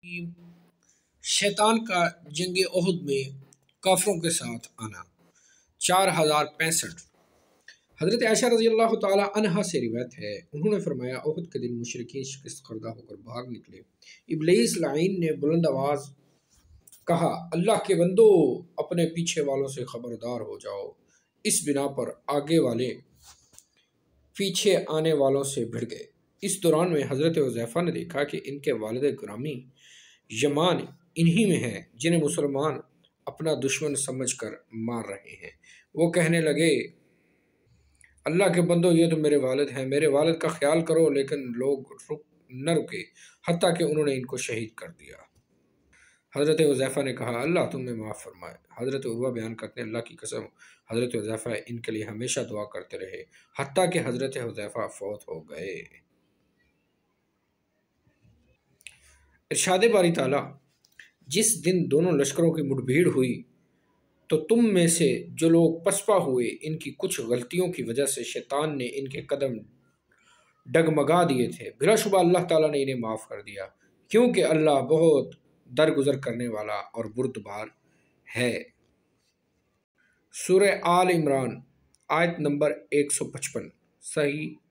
شیطان کا جنگ احد میں کافروں کے ساتھ آنا 4065۔ حضرت عائشہ رضی اللہ تعالی عنہا سے روایت ہے، انہوں نے فرمایا احد کے دن مشرکین شکست خوردہ ہو کر بھاگ نکلے۔ ابلیس لعین نے بلند آواز کہا، اللہ کے بندو اپنے پیچھے والوں سے خبردار ہو جاؤ۔ اس بنا پر آگے والے پیچھے آنے والوں سے بھڑ گئے۔ اس دوران میں حضرت حذیفہ نے دیکھا کہ ان کے والد گرامی یمان انہی میں ہیں جنہیں مسلمان اپنا دشمن سمجھ کر مار رہے ہیں۔ وہ کہنے لگے، اللہ کے بندو یہ تو میرے والد ہیں، میرے والد کا خیال کرو، لیکن لوگ نہ رکے حتیٰ کہ انہوں نے ان کو شہید کر دیا۔ حضرت حذیفہ نے کہا، اللہ تمہیں معاف فرمائے۔ حضرت عروہ بیان کرتے ہیں، اللہ کی قسم حضرت حذیفہ ان کے لیے ہمیشہ دعا کرتے رہے حتیٰ کہ حضرت حذیفہ فوت ہو گئے۔ ارشاد باری تعالیٰ، جس دن دونوں لشکروں کی مٹ بھیڑ ہوئی تو تم میں سے جو لوگ پسپا ہوئے، ان کی کچھ غلطیوں کی وجہ سے شیطان نے ان کے قدم ڈگمگا دیے تھے۔ بلا شبہ اللہ تعالیٰ نے انہیں معاف کر دیا، کیونکہ اللہ بہت درگزر کرنے والا اور بردبار ہے۔ سورہ آل عمران آیت نمبر 155 صحیح